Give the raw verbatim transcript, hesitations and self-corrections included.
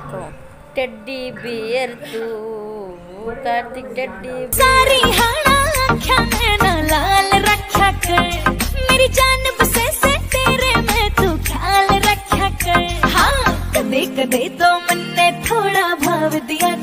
Teddy bear तू Kartik teddy सारी हाना आँखों में ना लाल रखा कर, मेरी जान बसे से तेरे में तू ख्याल रखा कर। हाँ कदे कदे तो मन ने थोड़ा भाव दिया